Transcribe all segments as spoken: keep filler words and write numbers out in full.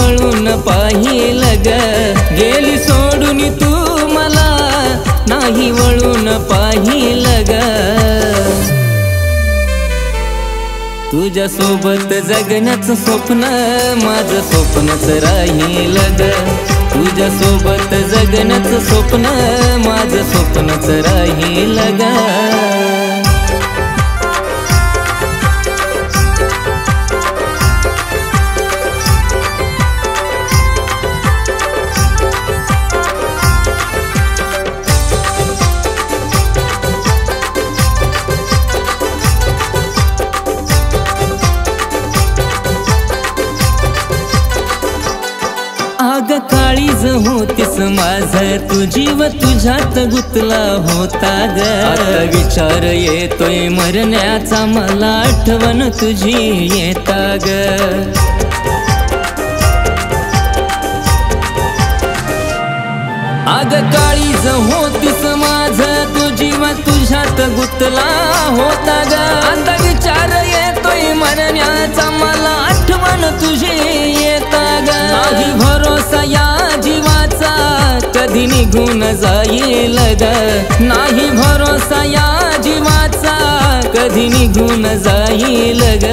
वळून पाहिलं ग, गेली सोडून तू मला नाही वळून पाहिलं ग। तुझ्या सोबत जगण्याचं स्वप्न माझं स्वप्नच राहिलं ग, तुझ्या सोबत जगण्याचं स्वप्न माझं स्वप्नच राहिलं ग। अग काळीज होतीस माझं, तू जीव तुझ्यात गुतला होता ग। आता विचार येतोय मरण्याचा, मला आठवण तुझी येता ग। अग काळीज होतीस माझं, तू जीव तुझ्यात गुतला होता ग। आता विचार येतोय मरण्याचा, मला आठवण तुझी येता ग। नाही भरोसा या जीवाचा, कधी निघून जाईल ग, नाही भरोसा या जीवाचा, कधी निघून जाईल ग।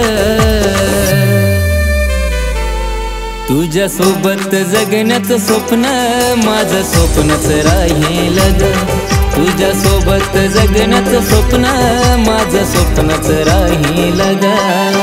तुझ्या सोबत जगण्याचं स्वप्न माझं स्वप्नच राहिलं ग, तुझ्या सोबत जगण्याचं स्वप्न माझं स्वप्नच राहिलं ग।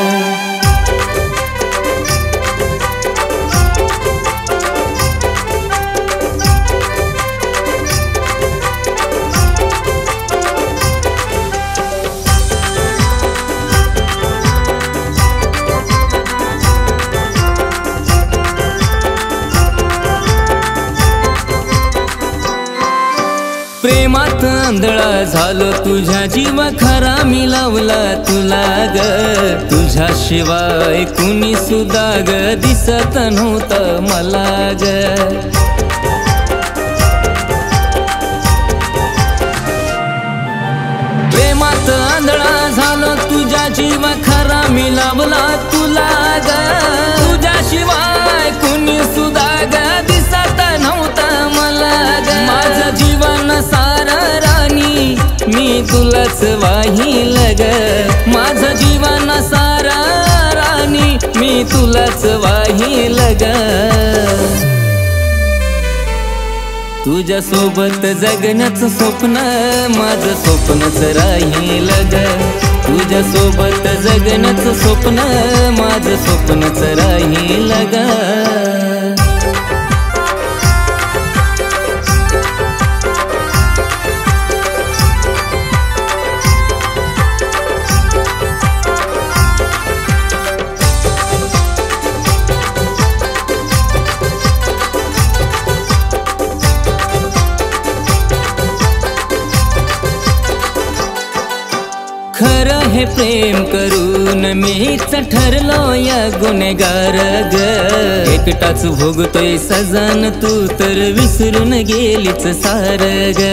प्रेमात आंधळा झालो तुझ्या जीवा खरा मी लावला तुला ग, तुझ्याशिवाय कुणी सुद्धा ग दिसत नव्हतं मला ग। प्रेमात आंधळा झालो तुझ्या जीवा खरा मी लावला तुला ग, तुझ्याशिवाय कुणी सुद्धा ग दिसत नव्हतं मला ग। माझं जीवन सारा राणी मी तुलाच वाहिलं ग, माझं जीवन सारा राणी मी तुलाच वाहिलं ग। तुझ्या सोबत जगण्याचं स्वप्न माझं स्वप्नच राहिलं ग, तुझ्या सोबत जगण्याचं स्वप्न माझं स्वप्नच राहिलं ग। खरं हे प्रेम करून मीच ठरलो या गुन्हेगार ग, एकटाच भोगतोय सजन तू तर विसरून गेलीच सार ग।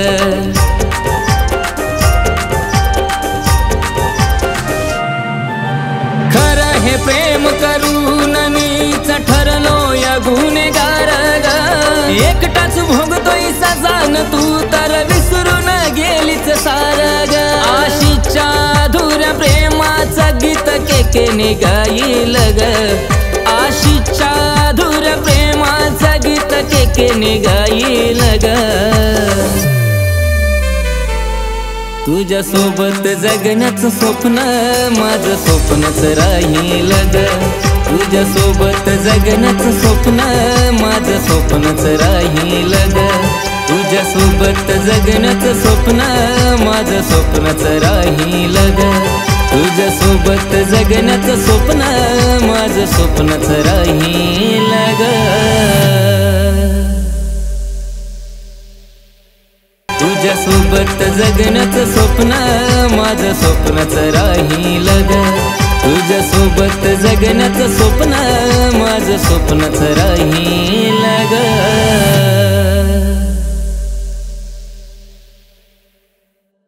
खरं हे प्रेम करून मीच ठरलो या गुन्हेगार ग, एकटाच भोगतोय सजन तू तर विसरून गेलीच सार ग। आशीच्या अधुऱ्या प्रेमाचं गीत केकेने गाईल ग, आशीच्या अधुऱ्या प्रेमाचं गीत केकेने गाईल ग। तुझ्या सोबत जगण्याचं स्वप्न माझं स्वप्नच राहिलं ग, तुझ्या सोबत जगण्याचं स्वप्न माझं स्वप्नच राहिलं ग, तुझ्या सोबत जगण्याचं स्वप्न माझं स्वप्नच राहिलं ग, तुझ्या सोबत जगण्याचं स्वप्न माझं स्वप्नच राहिलं ग। तुझ्या सोबत जगण्याचं स्वप्न माझं स्वप्नच राहिलं ग, तुझ्या सोबत जगण्याचं स्वप्न माझं स्वप्नच राहिलं।